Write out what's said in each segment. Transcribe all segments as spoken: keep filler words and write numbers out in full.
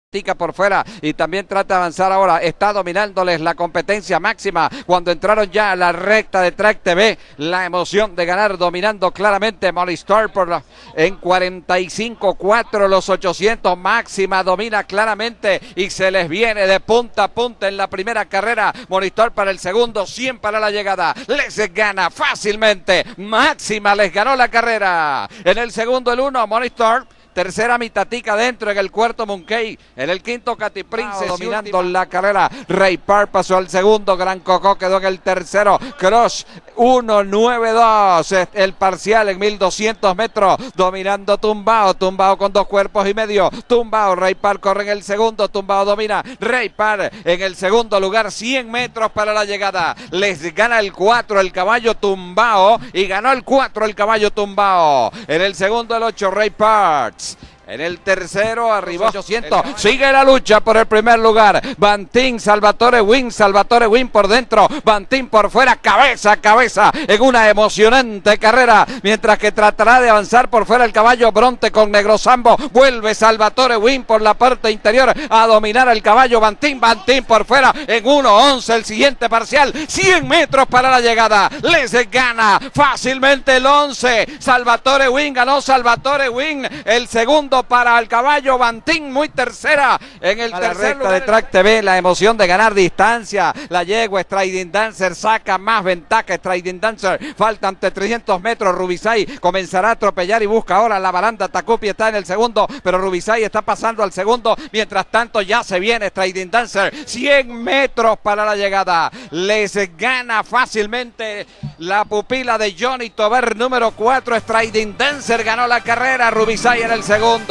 por fuera y también trata de avanzar ahora, está dominándoles la competencia máxima cuando entraron ya a la recta de Track T V, la emoción de ganar dominando claramente Monistar por la, en cuarenta y cinco cuatro los ochocientos, máxima domina claramente y se les viene de punta a punta en la primera carrera, Monistar para el segundo, cien para la llegada, les gana fácilmente, máxima les ganó la carrera, en el segundo el uno Monistar, tercera Mitatica dentro, en el cuarto Monkey, en el quinto Katy Princess, oh, dominando la carrera, Ray Park pasó al segundo, Gran Coco quedó en el tercero, Crush uno nueve dos, el parcial en mil doscientos metros, dominando Tumbao, Tumbao con dos cuerpos y medio, Tumbao, Ray Park corre en el segundo, Tumbao domina, Ray Park en el segundo lugar, cien metros para la llegada, les gana el cuatro el caballo Tumbao y ganó el cuatro el caballo Tumbao, en el segundo el ocho Ray Park. En el tercero arribó ochocientos, sigue la lucha por el primer lugar, Bantín, Salvatore Win, Salvatore Win por dentro, Bantín por fuera, cabeza a cabeza en una emocionante carrera, mientras que tratará de avanzar por fuera el caballo Bronte con Negrosambo, vuelve Salvatore Win por la parte interior a dominar el caballo Bantín, Bantín por fuera en uno once el siguiente parcial, cien metros para la llegada, les gana fácilmente el once, Salvatore Win, ganó Salvatore Win, el segundo para el caballo Bantín, muy tercera en el tercer recta de Track T V, la emoción de ganar distancia, la yegua Striding Dancer saca más ventaja, Striding Dancer, faltan trescientos metros, Rubisay comenzará a atropellar y busca ahora la baranda, Takupi está en el segundo, pero Rubisay está pasando al segundo, mientras tanto ya se viene Striding Dancer, cien metros para la llegada, les gana fácilmente la pupila de Johnny Tober, número cuatro, Striding Dancer ganó la carrera, Rubisay en el segundo.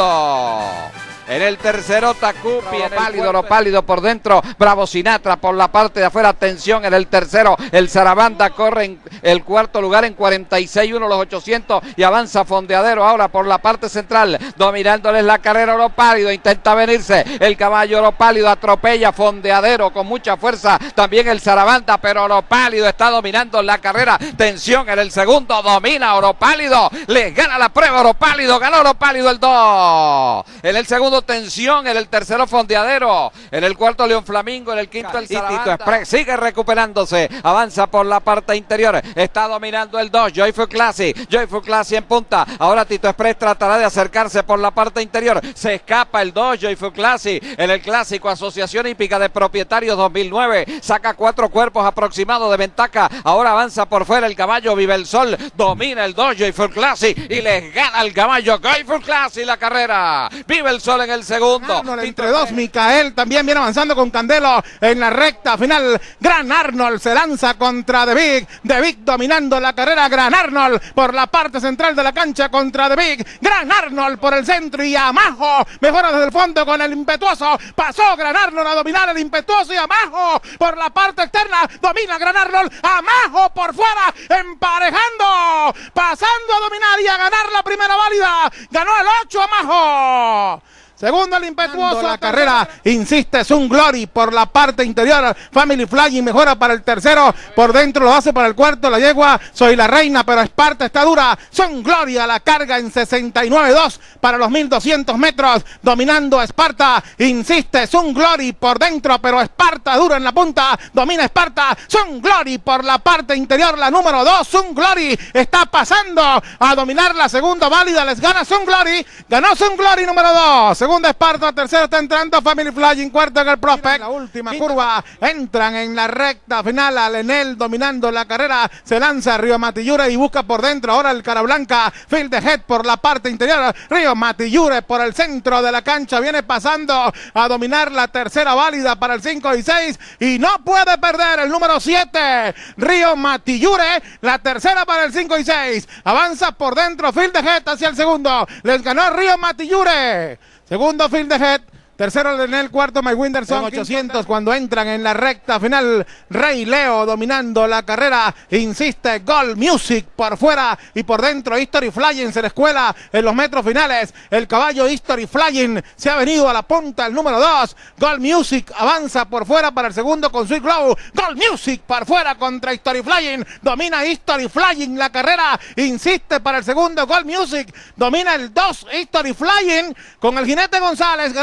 En el tercero Takupi, en el pálido, lo pálido por dentro, Bravo Sinatra por la parte de afuera, atención en el tercero, el Zarabanda corre en el cuarto lugar en cuarenta y seis uno los ochocientos y avanza Fondeadero ahora por la parte central, dominándoles la carrera Oro Pálido, intenta venirse, el caballo Oro Pálido atropella Fondeadero con mucha fuerza, también el Zarabanda, pero Oro Pálido está dominando la carrera, tensión en el segundo, domina Oro Pálido, les gana la prueba Oro Pálido, ganó Oro Pálido el dos, en el segundo tensión, en el tercero Fondeadero, en el cuarto León Flamingo, en el quinto el Tito Express, sigue recuperándose, avanza por la parte interior, está dominando el dos, Joyful Classy, Joyful Classy en punta, ahora Tito Express tratará de acercarse por la parte interior, se escapa el dos, Joyful Classy, en el clásico Asociación Hípica de Propietarios dos mil nueve, saca cuatro cuerpos aproximados de ventaja, ahora avanza por fuera el caballo Vive el Sol, domina el dos, Joyful Classy, y les gana el caballo Joyful Classy la carrera, Vive el Sol en el segundo. Arnold entre dos, Micael también viene avanzando con Candelo en la recta final. Gran Arnold se lanza contra The Big. The Big dominando la carrera. Gran Arnold por la parte central de la cancha contra The Big. Gran Arnold por el centro y Amajo mejora desde el fondo con el impetuoso. Pasó Gran Arnold a dominar el impetuoso y Amajo por la parte externa. Domina Gran Arnold. Amajo por fuera emparejando. Pasando a dominar y a ganar la primera válida. Ganó el ocho Amajo. Segundo el impetuoso, la carrera, insiste, Sun Glory por la parte interior, Family Flying mejora para el tercero, por dentro lo hace para el cuarto, la yegua, Soy la Reina, pero Esparta está dura, Sun Glory a la carga en sesenta y nueve dos para los mil doscientos metros, dominando a Esparta, insiste, Sun Glory por dentro, pero Esparta dura en la punta, domina Esparta, Sun Glory por la parte interior, la número dos, Sun Glory está pasando a dominar la segunda válida, les gana Sun Glory, ganó Sun Glory número dos, segunda Esparta, tercero está entrando Family Flying, cuarto en el Prospect, la última curva, entran en la recta final, a Lenel dominando la carrera, se lanza Río Matillure y busca por dentro, ahora el Cara Blanca, Field the Head por la parte interior, Río Matillure por el centro de la cancha, viene pasando a dominar la tercera válida para el cinco y seis, y no puede perder el número siete, Río Matillure, la tercera para el cinco y seis, avanza por dentro Field the Head hacia el segundo, les ganó Río Matillure. Segundo Field the Head, tercero en el cuarto My Winderson, ochocientos cuando entran en la recta final, Rey Leo dominando la carrera, insiste Gold Music por fuera y por dentro History Flying se le escuela en los metros finales, el caballo History Flying se ha venido a la punta, el número dos, Gold Music avanza por fuera para el segundo con Sweet Glow, Gold Music por fuera contra History Flying, domina History Flying la carrera, insiste para el segundo Gold Music, domina el dos History Flying con el jinete González, ganó History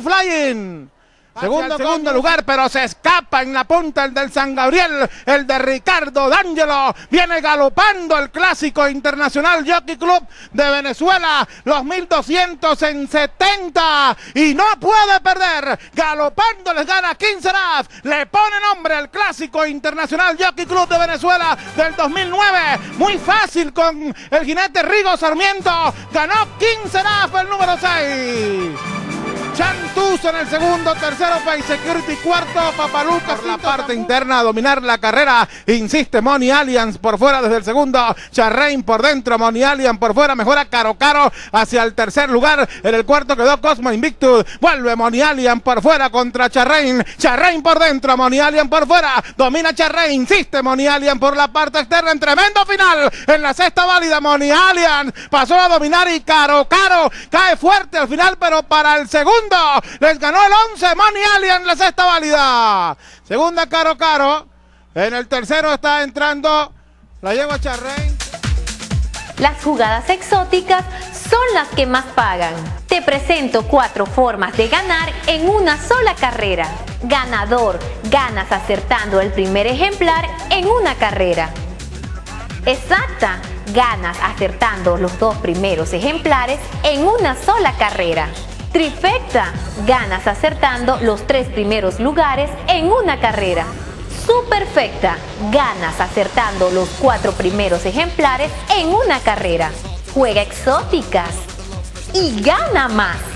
Flying. Segundo, segundo lugar, pero se escapa en la punta el del San Gabriel, el de Ricardo D'Angelo. Viene galopando el Clásico Internacional Jockey Club de Venezuela, los mil doscientos en setenta, y no puede perder. Galopando les gana King Seraph, le pone nombre al Clásico Internacional Jockey Club de Venezuela del dos mil nueve. Muy fácil con el jinete Rigo Sarmiento. Ganó King Seraph, el número seis. Chantuzo en el segundo, tercero Pay Security, cuarto Papaluca por la parte interna a dominar la carrera. Insiste Money Alliance por fuera desde el segundo, Charrain por dentro, Money Alliance por fuera, mejora Caro Caro hacia el tercer lugar. En el cuarto quedó Cosmo Invictus, vuelve Money Alliance por fuera contra Charrain, Charrain por dentro, Money Alliance por fuera, domina Charrain, insiste Money Alliance por la parte externa, en tremendo final en la sexta válida. Money Alliance pasó a dominar y Caro Caro cae fuerte al final, pero para el segundo les ganó el once Money Alliance, la sexta válida. Segunda Caro Caro. En el tercero está entrando la yegua Charrain. Las jugadas exóticas son las que más pagan. Te presento cuatro formas de ganar en una sola carrera. Ganador: ganas acertando el primer ejemplar en una carrera. Exacta: ganas acertando los dos primeros ejemplares en una sola carrera. Trifecta: ganas acertando los tres primeros lugares en una carrera. Superfecta: ganas acertando los cuatro primeros ejemplares en una carrera. Juega exóticas y gana más.